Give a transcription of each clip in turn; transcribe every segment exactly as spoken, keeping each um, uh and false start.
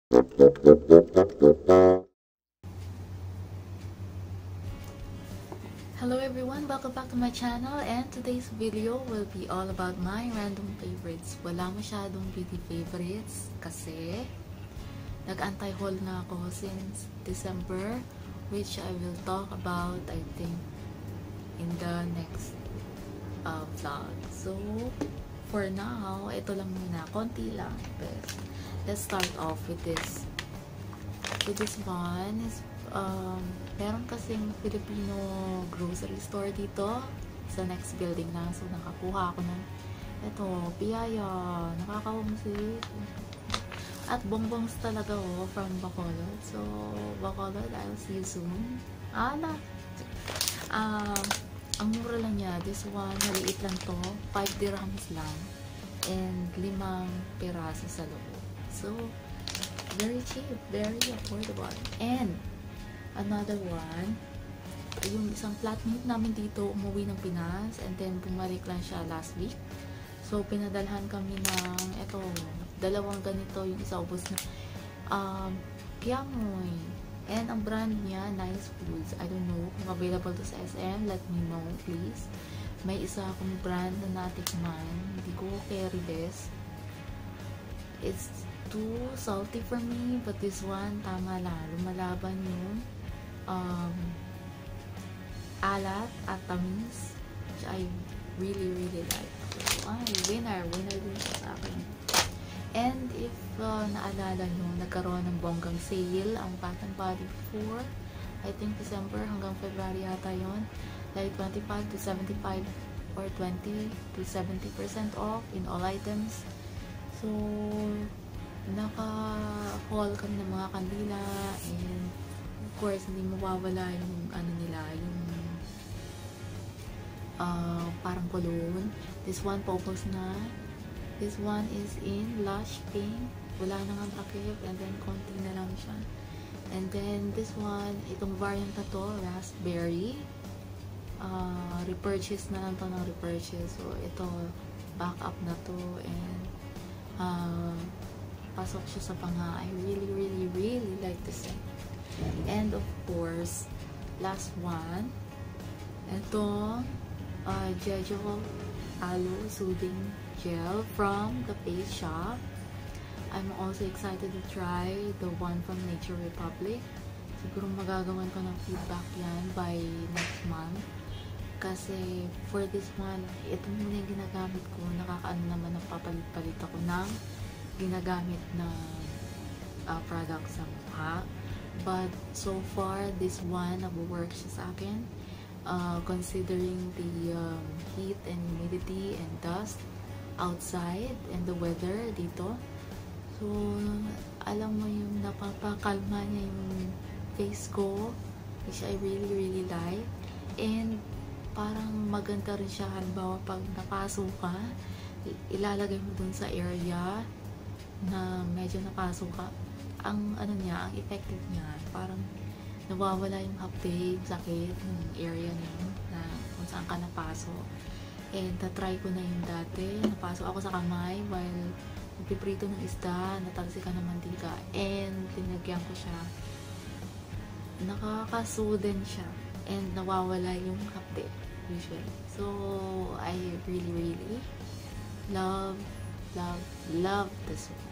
Hello everyone, welcome back to my channel, and today's video will be all about my random favorites. Wala masyadong beauty favorites kasi nag-anti-haul na ako since December, which I will talk about I think in the next uh, vlog. So for now, ito lang muna, konti lang. But let's start off with this. With this one is um, meron kasing Filipino grocery store dito sa next building lang. So, nakakuha ako ng ito, piyaya, nakakawamsit. At bongbongs talaga oh, from Bacolod. So, Bacolod, I'll see you soon. Ah, na. Um, ang mura lang niya. This one, maliit lang to. five dirhams lang. And limang piraso sa loob. So, very cheap, very affordable. And another one, yung isang flatmate namin dito umuwi ng Pinas and then bumalik lang siya last week. So pinadalhan kami ng eto, dalawang ganito, yung isa ubos na um, Kiamoy. And ang brand niya, Nice Foods. I don't know kung available to sa S M. Let me know please. May isa akong brand na natikman. Hindi ko carry this. It's too salty for me, but this one, tama lang. Lumalaban yung um, alat at tamis, which I really, really like. So, ay, winner. Winner din siya sa akin. And if uh, naalala nyo, nagkaroon ng bonggang sale ang Bath and Body for, I think December hanggang February yata yun. Like twenty-five to seventy-five or twenty to seventy percent off in all items. So, naka-haul kami ng mga kandila, and of course hindi mawawala yung ano nila, yung uh, parang cologne. This one paubos na. This one is in Lush Pink, wala nang ang takip, and then konti na lang siya. And then this one, itong variant na to, raspberry, uh, repurchase na lang to ng repurchase. So ito, back up na to, and uh, pasok siya sa panga. I really, really, really like this thing. And of course, last one, ito, uh, Jejo Aloe Soothing Gel from the Face Shop. I'm also excited to try the one from Nature Republic. Siguro magagawan ko ng feedback yan by next month. Kasi for this one, ito muna yung ginagamit ko. Nakakaano naman, napapalit-palit ako ng ginagamit na uh, product sa mukha. But so far, this one, nag-work siya sa akin. Uh, considering the um, heat and humidity and dust outside and the weather dito. So, alam mo yung napapakalma niya yung face ko, which I really, really like. And parang maganda rin siya, halimbawa pag napaso ka, ilalagay mo dun sa area na medyo napaso ka. Ang ano niya, ang effective niya, parang nawawala yung hapde, yung sakit, yung area na yun, na kung saan ka napaso. And na-try ko na yung dati, napasok ako sa kamay while magpiprito ng isda, natalsikan ng mantika, and linagyan ko siya. Nakakasoothing siya, and nawawala yung hapde, usually. So, I really, really love, love, love this one.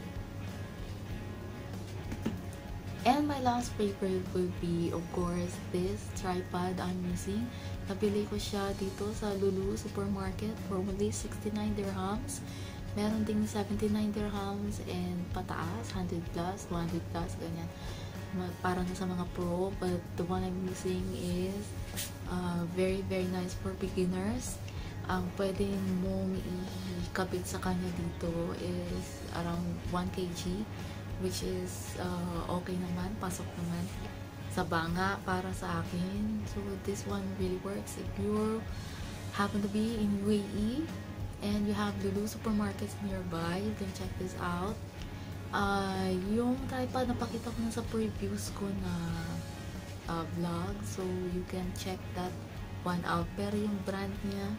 And my last favorite will be, of course, this tripod I'm using. Nabili ko siya dito sa Lulu Supermarket for only sixty-nine dirhams. Meron ding seventy-nine dirhams and pataas, one hundred plus, one hundred plus, ganyan. Parang sa mga pro, but the one I'm using is uh, very, very nice for beginners. Ang pwede mong ikabit sa kanya dito is around one kilogram, which is uh, okay naman, pasok naman sa banga para sa akin. So this one really works. If you happen to be in U A E and you have Lulu supermarkets nearby, you can check this out. Uh, yung tripod, napakita ko na sa previews ko na uh, vlog, so you can check that one out. Pero yung brand niya,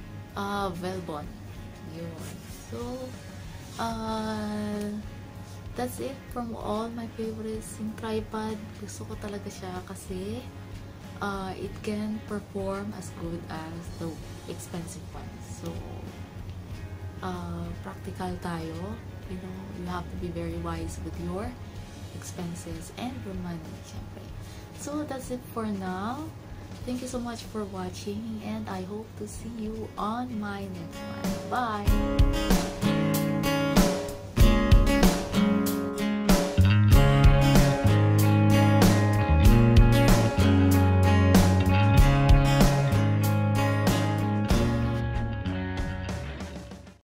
uh, Velbon. Yun. So, uh, that's it from all my favorites. Yung tripod, gusto ko talaga siya kasi uh, it can perform as good as the expensive ones. So, uh, practical tayo. You know, you have to be very wise with your expenses and your money, syempre. So, that's it for now. Thank you so much for watching, and I hope to see you on my next one. Bye!